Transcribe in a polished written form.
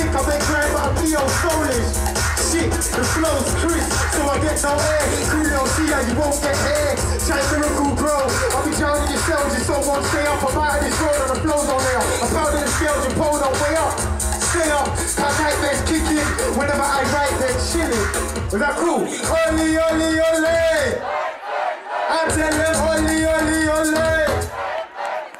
sick, I make grand, but I'm Theo soulish. Shit, the flow's crisp, so I get no air. Coolio, see how you won't get air. Giant miracle, bro. I'll be drowning yourselves, your soul won't stay up. I'm out of this road and the flow's on there. I'm pounding the scales, your pole don't way up. Stay up, that nightmare's kicking. Whenever I write, they're chilling. Was that cool? Oli, oli, ole. I tell them, oli, oli, ole.